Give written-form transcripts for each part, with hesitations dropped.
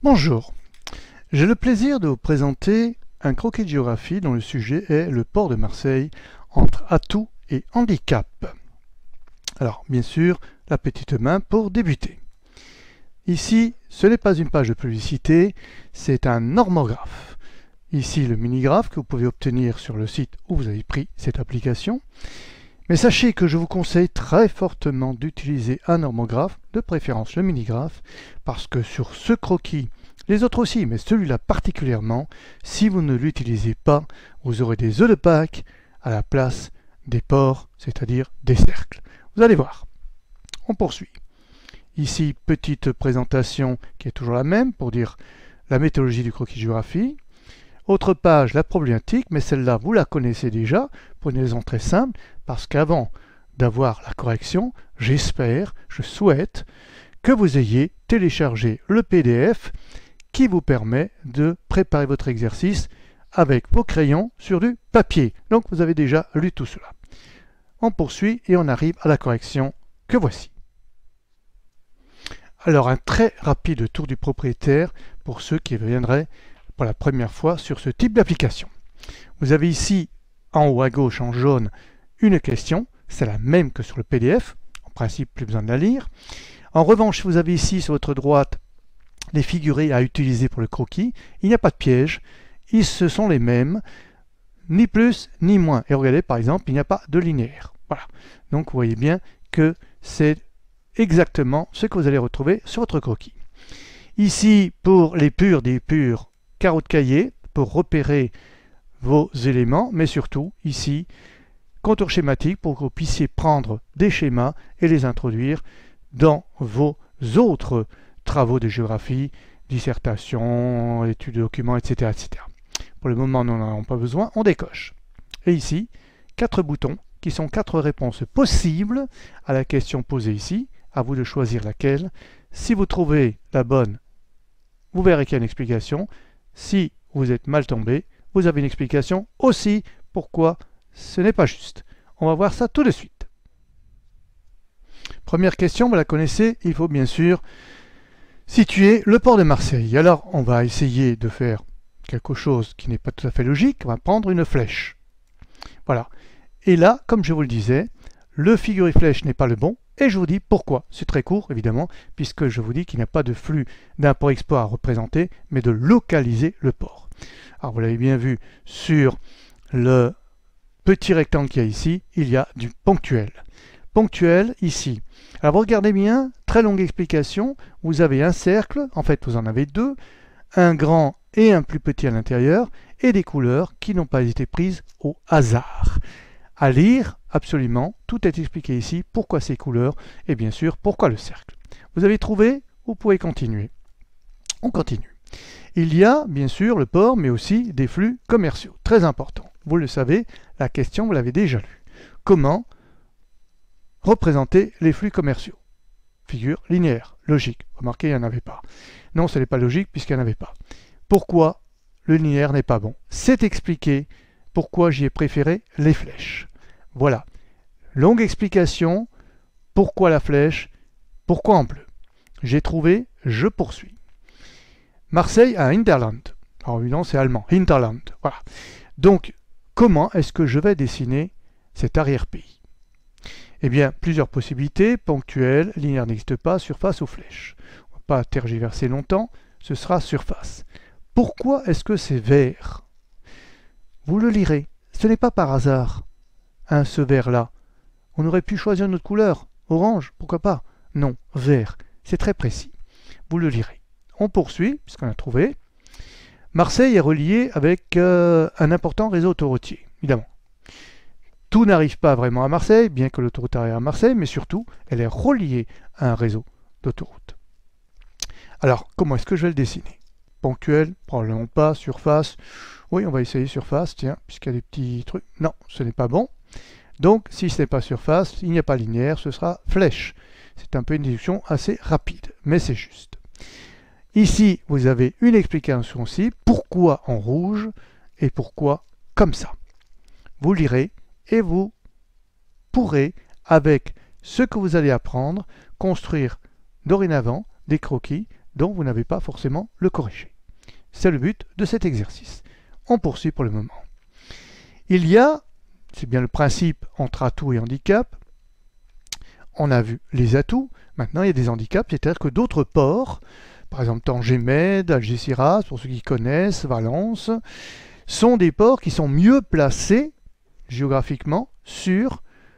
Bonjour, j'ai le plaisir de vous présenter un croquis de géographie dont le sujet est le port de Marseille entre atouts et handicap. Alors bien sûr, la petite main pour débuter. Ici, ce n'est pas une page de publicité, c'est un normographe. Ici le mini-graphe que vous pouvez obtenir sur le site où vous avez pris cette application. Mais sachez que je vous conseille très fortement d'utiliser un normographe, de préférence le mini-graphe, parce que sur ce croquis, les autres aussi, mais celui-là particulièrement, si vous ne l'utilisez pas, vous aurez des œufs de Pâques à la place des ports, c'est-à-dire des cercles. Vous allez voir. On poursuit. Ici, petite présentation qui est toujours la même pour dire la méthodologie du croquis de géographie. Autre page, la problématique, mais celle-là, vous la connaissez déjà, pour une raison très simple, parce qu'avant d'avoir la correction, j'espère, je souhaite, que vous ayez téléchargé le PDF qui vous permet de préparer votre exercice avec vos crayons sur du papier. Donc vous avez déjà lu tout cela. On poursuit et on arrive à la correction que voici. Alors un très rapide tour du propriétaire pour ceux qui viendraient pour la première fois sur ce type d'application. Vous avez ici en haut à gauche en jaune une question, c'est la même que sur le PDF, en principe plus besoin de la lire. En revanche, vous avez ici sur votre droite les figurés à utiliser pour le croquis, il n'y a pas de piège, ce sont les mêmes, ni plus ni moins. Et regardez par exemple, il n'y a pas de linéaire. Voilà. Donc vous voyez bien que c'est exactement ce que vous allez retrouver sur votre croquis. Ici, pour les purs des purs, carreaux de cahier pour repérer vos éléments, mais surtout ici, contour schématique pour que vous puissiez prendre des schémas et les introduire dans vos autres travaux de géographie, dissertation, études de documents, etc., etc. Pour le moment, nous n'en avons pas besoin, on décoche. Et ici, 4 boutons qui sont 4 réponses possibles à la question posée ici. À vous de choisir laquelle. Si vous trouvez la bonne, vous verrez qu'il y a une explication. Si vous êtes mal tombé, vous avez une explication aussi pourquoi ce n'est pas juste. On va voir ça tout de suite. Première question, vous la connaissez, il faut bien sûr situer le port de Marseille. Alors, on va essayer de faire quelque chose qui n'est pas tout à fait logique. On va prendre une flèche. Voilà. Et là, comme je vous le disais, le figuré flèche n'est pas le bon. Et je vous dis pourquoi. C'est très court, évidemment, puisque je vous dis qu'il n'y a pas de flux d'import-export à représenter, mais de localiser le port. Alors, vous l'avez bien vu sur le petit rectangle qu'il y a ici, il y a du ponctuel. Ponctuel, ici. Alors, vous regardez bien, très longue explication. Vous avez un cercle, en fait, vous en avez deux, un grand et un plus petit à l'intérieur, et des couleurs qui n'ont pas été prises au hasard. À lire, absolument, tout est expliqué ici, pourquoi ces couleurs, et bien sûr, pourquoi le cercle. Vous avez trouvé, vous pouvez continuer. On continue. Il y a, bien sûr, le port, mais aussi des flux commerciaux. Très important. Vous le savez, la question, vous l'avez déjà lue. Comment représenter les flux commerciaux? Figure linéaire, logique. Remarquez, il n'y en avait pas. Non, ce n'est pas logique, puisqu'il n'y en avait pas. Pourquoi le linéaire n'est pas bon? C'est expliqué. Pourquoi j'y ai préféré les flèches. Voilà. Longue explication. Pourquoi la flèche? Pourquoi en bleu? J'ai trouvé, je poursuis. Marseille à Hinterland. Alors évidemment, c'est allemand. Hinterland. Voilà. Donc, comment est-ce que je vais dessiner cet arrière-pays? Eh bien, plusieurs possibilités. Ponctuel, linéaire n'existe pas, surface ou flèche. On ne va pas tergiverser longtemps. Ce sera surface. Pourquoi est-ce que c'est vert? Vous le lirez. Ce n'est pas par hasard, ce vert-là. On aurait pu choisir une autre couleur. Orange, pourquoi pas? Non, vert. C'est très précis. Vous le lirez. On poursuit, puisqu'on a trouvé. Marseille est reliée avec un important réseau autoroutier, évidemment. Tout n'arrive pas vraiment à Marseille, bien que l'autoroute arrive à Marseille, mais surtout, elle est reliée à un réseau d'autoroutes. Alors, comment est-ce que je vais le dessiner? Ponctuel, probablement pas, surface. Oui, on va essayer surface, tiens, puisqu'il y a des petits trucs. Non, ce n'est pas bon. Donc, si ce n'est pas surface, il n'y a pas linéaire, ce sera flèche. C'est un peu une déduction assez rapide, mais c'est juste. Ici, vous avez une explication aussi, pourquoi en rouge et pourquoi comme ça. Vous lirez et vous pourrez, avec ce que vous allez apprendre, construire dorénavant des croquis donc vous n'avez pas forcément le corriger. C'est le but de cet exercice. On poursuit pour le moment. Il y a, c'est bien le principe entre atout et handicap, on a vu les atouts, maintenant il y a des handicaps, c'est-à-dire que d'autres ports, par exemple Tanger-Med, Algésiras, pour ceux qui connaissent, Valence, sont des ports qui sont mieux placés géographiquement sur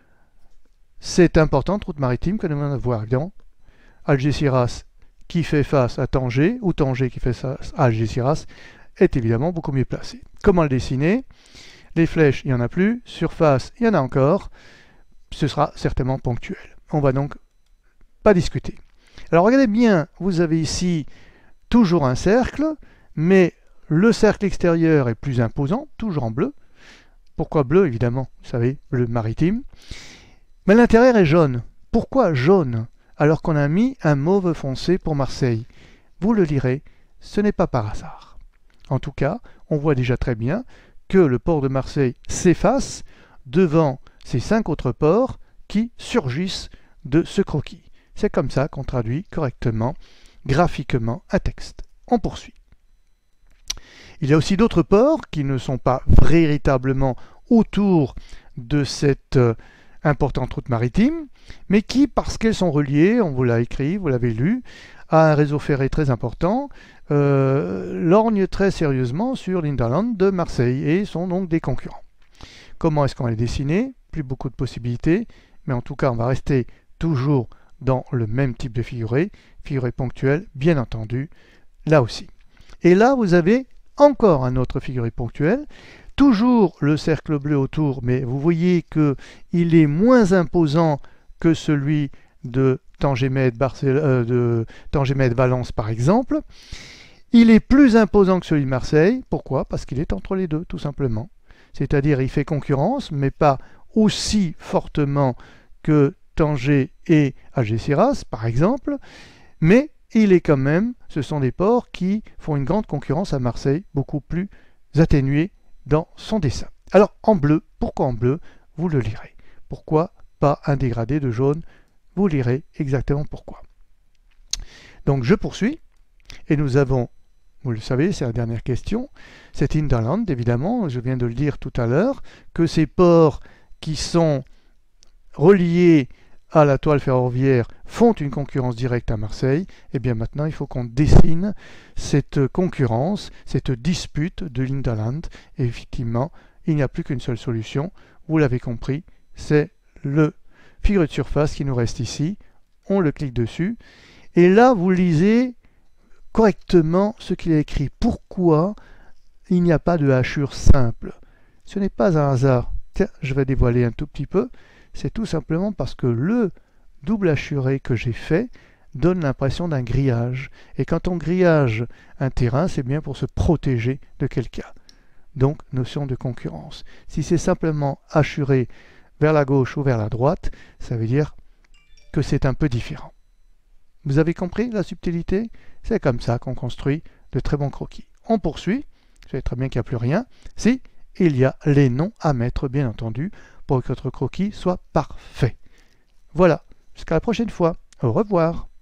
cette importante route maritime que nous venons de voir. Donc, Algésiras qui fait face à Tanger, ou Tanger qui fait face à Algésiras, est évidemment beaucoup mieux placé. Comment le dessiner? Les flèches, il n'y en a plus. Surface, il y en a encore. Ce sera certainement ponctuel. On va donc pas discuter. Alors regardez bien, vous avez ici toujours un cercle, mais le cercle extérieur est plus imposant, toujours en bleu. Pourquoi bleu? Évidemment, vous savez, bleu maritime. Mais l'intérieur est jaune. Pourquoi jaune alors qu'on a mis un mauve foncé pour Marseille? Vous le lirez, ce n'est pas par hasard. En tout cas, on voit déjà très bien que le port de Marseille s'efface devant ces 5 autres ports qui surgissent de ce croquis. C'est comme ça qu'on traduit correctement, graphiquement, un texte. On poursuit. Il y a aussi d'autres ports qui ne sont pas véritablement autour de cette importante route maritime, mais qui, parce qu'elles sont reliées, on vous l'a écrit, vous l'avez lu, à un réseau ferré très important, lorgnent très sérieusement sur l'Hinterland de Marseille et sont donc des concurrents. Comment est-ce qu'on va les dessiner? Plus beaucoup de possibilités, mais en tout cas on va rester toujours dans le même type de figuré ponctuel, bien entendu, là aussi. Et là vous avez encore un autre figuré ponctuel, toujours le cercle bleu autour, mais vous voyez qu'il est moins imposant que celui de Tanger-Med Valence par exemple. Il est plus imposant que celui de Marseille. Pourquoi? Parce qu'il est entre les deux, tout simplement. C'est-à-dire il fait concurrence, mais pas aussi fortement que Tanger et Algésiras, par exemple, mais il est quand même, ce sont des ports qui font une grande concurrence à Marseille, beaucoup plus atténués dans son dessin. Alors en bleu, pourquoi en bleu? Vous le lirez. Pourquoi pas un dégradé de jaune? Vous lirez exactement pourquoi. Donc je poursuis, et nous avons, vous le savez, c'est la dernière question, cet Hinterland, évidemment, je viens de le dire tout à l'heure, que ces ports qui sont reliés à la toile ferroviaire font une concurrence directe à Marseille, et bien maintenant il faut qu'on dessine cette concurrence, cette dispute de l'Hinterland, et effectivement il n'y a plus qu'une seule solution, vous l'avez compris, c'est le figuré de surface qui nous reste ici, on le clique dessus, et là vous lisez correctement ce qu'il a écrit. Pourquoi il n'y a pas de hachure simple? Ce n'est pas un hasard. Tiens, je vais dévoiler un tout petit peu. C'est tout simplement parce que le double hachuré que j'ai fait donne l'impression d'un grillage. Et quand on grillage un terrain, c'est bien pour se protéger de quelqu'un. Donc, notion de concurrence. Si c'est simplement hachuré vers la gauche ou vers la droite, ça veut dire que c'est un peu différent. Vous avez compris la subtilité? C'est comme ça qu'on construit de très bons croquis. On poursuit. Vous savez très bien qu'il n'y a plus rien. Si, il y a les noms à mettre, bien entendu, pour que votre croquis soit parfait. Voilà, jusqu'à la prochaine fois. Au revoir.